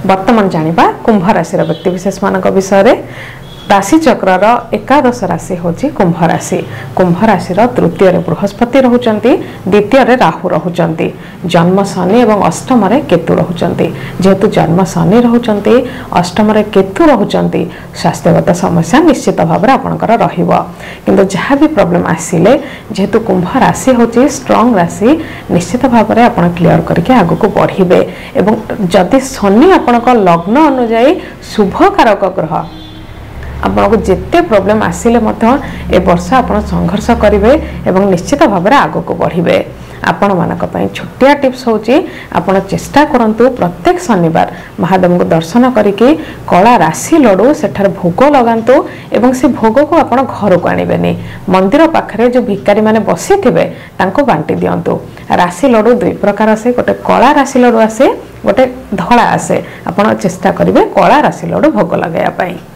वर्तमान जानिबा कुंभ राशि व्यक्ति विशेष मान विषय राशि चक्र एकादश राशि हूँ कुंभ राशि। कुंभ राशि तृतीय बृहस्पति रोचंती, द्वितीय राहु रोचंती, जन्म शनि और अष्टम केतु रोचंती। जेहेतु जन्म शनि रोचंती, अष्टम केतु रोचंती, स्वास्थ्यगत समस्या निश्चित भाव आपंकर रु जहाँ भी प्रॉब्लम आसिले जेहेतु कुंभ राशि हूँ स्ट्रॉन्ग राशि निश्चित भाव में आप क्लीयर करके आग को बढ़े। एवं जदि शनि आपण लग्न अनुजाई शुभ कारक ग्रह आपको जिते प्रोब्लेम आसिले ए वर्ष आप संघर्ष करेंगे एवं निश्चित भाव में आग को बढ़े। आपण मानक छोटिया टिप्स होची आपण चेष्टा करंतु प्रत्येक शनिवार महादेव को दर्शन करके कला राशि लडू सेठार भोग लगांतु एवं से भोग को आपण घर को आनिबेनी। मंदिर पाखरे जो भिकारी माने बसी थिबे तांको बांटी दियंतु। राशि लडू दुई प्रकार आसे, गोटे कला राशि लडू आसे, गोटे धला आसे। आपण चेष्टा करिवे कला राशि लडू भोग लगाया पाई।